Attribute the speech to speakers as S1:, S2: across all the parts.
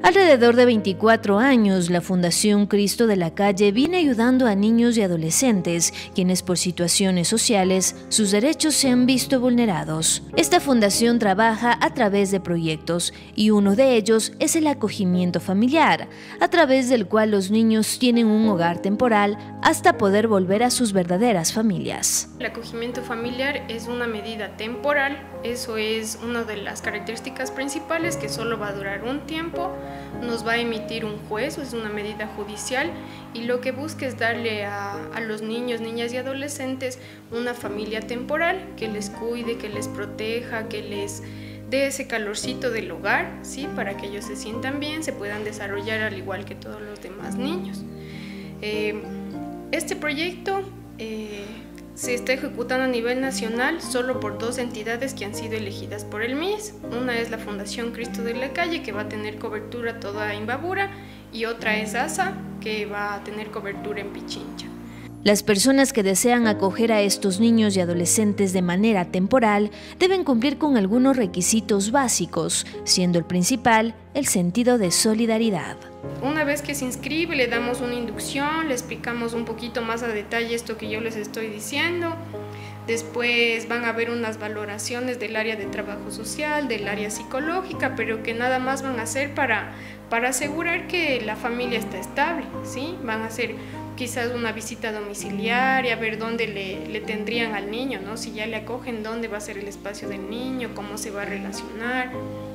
S1: Alrededor de 24 años, la Fundación Cristo de la Calle viene ayudando a niños y adolescentes, quienes por situaciones sociales, sus derechos se han visto vulnerados. Esta fundación trabaja a través de proyectos, y uno de ellos es el acogimiento familiar, a través del cual los niños tienen un hogar temporal hasta poder volver a sus verdaderas familias.
S2: El acogimiento familiar es una medida temporal, eso es una de las características principales, que solo va a durar un tiempo. Nos va a emitir un juez, es una medida judicial, y lo que busca es darle a los niños, niñas y adolescentes una familia temporal que les cuide, que les proteja, que les dé ese calorcito del hogar, ¿sí? Para que ellos se sientan bien, se puedan desarrollar al igual que todos los demás niños. Este proyecto se está ejecutando a nivel nacional solo por dos entidades que han sido elegidas por el MIS. Una es la Fundación Cristo de la Calle, que va a tener cobertura toda Imbabura, y otra es ASA, que va a tener cobertura en Pichincha.
S1: Las personas que desean acoger a estos niños y adolescentes de manera temporal deben cumplir con algunos requisitos básicos, siendo el principal el sentido de solidaridad.
S2: Una vez que se inscribe, le damos una inducción, le explicamos un poquito más a detalle esto que yo les estoy diciendo. Después van a haber unas valoraciones del área de trabajo social, del área psicológica, pero que nada más van a hacer para asegurar que la familia está estable, ¿sí? Van a hacer quizás una visita domiciliaria, ver dónde le tendrían al niño, ¿no? Si ya le acogen, dónde va a ser el espacio del niño, cómo se va a relacionar.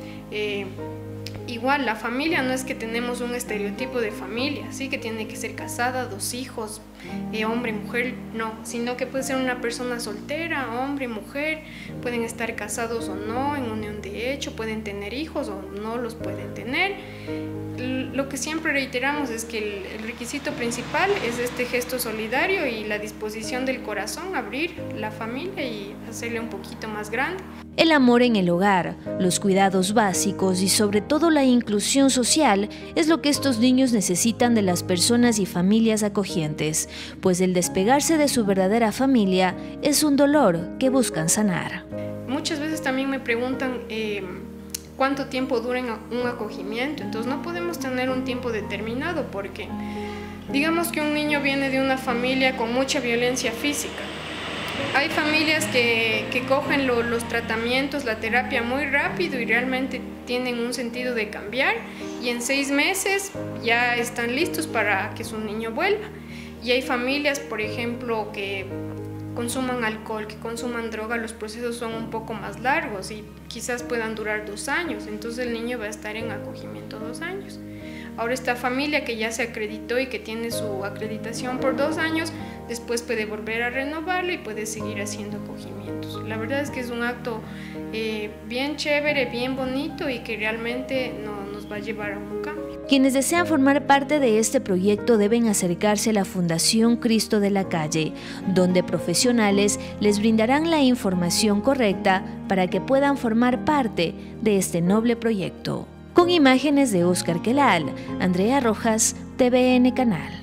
S2: Igual, la familia no es que tenemos un estereotipo de familia, ¿sí? Que tiene que ser casada, 2 hijos, hombre, mujer, no, sino que puede ser una persona soltera, hombre, mujer, pueden estar casados o no, en unión de hecho, pueden tener hijos o no los pueden tener. Lo que siempre reiteramos es que el requisito principal es este gesto solidario y la disposición del corazón, abrir la familia y hacerle un poquito más grande.
S1: El amor en el hogar, los cuidados básicos y sobre todo la inclusión social es lo que estos niños necesitan de las personas y familias acogientes, pues el despegarse de su verdadera familia es un dolor que buscan sanar.
S2: Muchas veces también me preguntan cuánto tiempo dura un acogimiento, entonces no podemos tener un tiempo determinado porque digamos que un niño viene de una familia con mucha violencia física. Hay familias que cogen los tratamientos, la terapia muy rápido y realmente tienen un sentido de cambiar, y en 6 meses ya están listos para que su niño vuelva. Y hay familias, por ejemplo, que consuman alcohol, que consuman droga, los procesos son un poco más largos y quizás puedan durar 2 años, entonces el niño va a estar en acogimiento 2 años. Ahora esta familia que ya se acreditó y que tiene su acreditación por 2 años, después puede volver a renovarlo y puede seguir haciendo acogimientos. La verdad es que es un acto bien chévere, bien bonito y que realmente nos va a llevar a un cambio.
S1: Quienes desean formar parte de este proyecto deben acercarse a la Fundación Cristo de la Calle, donde profesionales les brindarán la información correcta para que puedan formar parte de este noble proyecto. Con imágenes de Óscar Quelal, Andrea Rojas, TVN Canal.